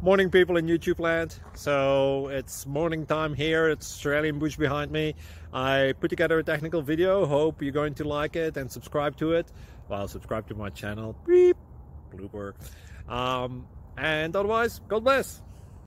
Morning, people in YouTube land. So it's morning time here. It's Australian bush behind me. I put together a technical video. Hope you're going to like it and subscribe to it. Well, subscribe to my channel. Beep. Blooper. And otherwise, God bless.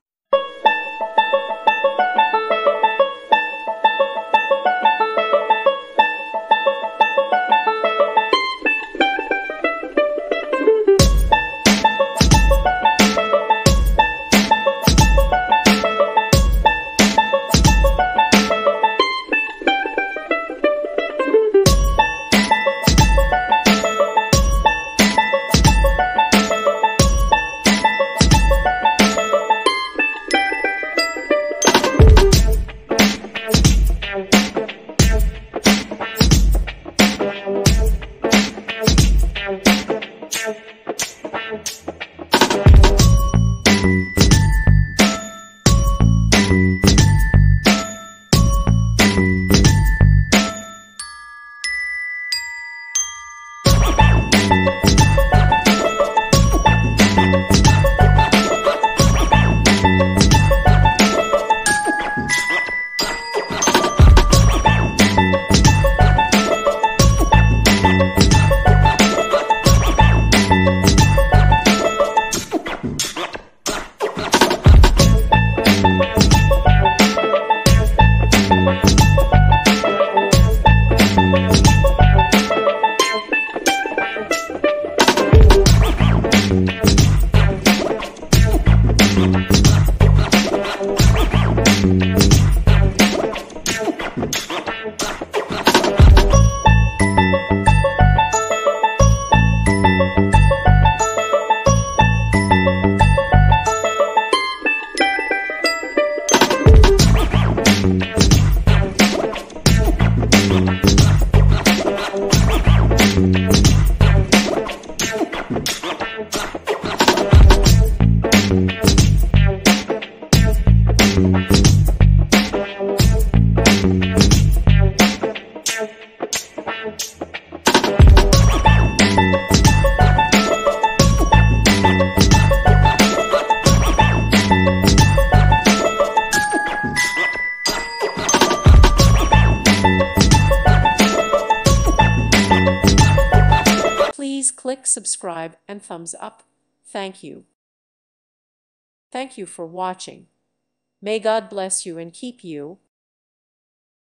Please click subscribe and thumbs up. Thank you. Thank you for watching. May God bless you and keep you.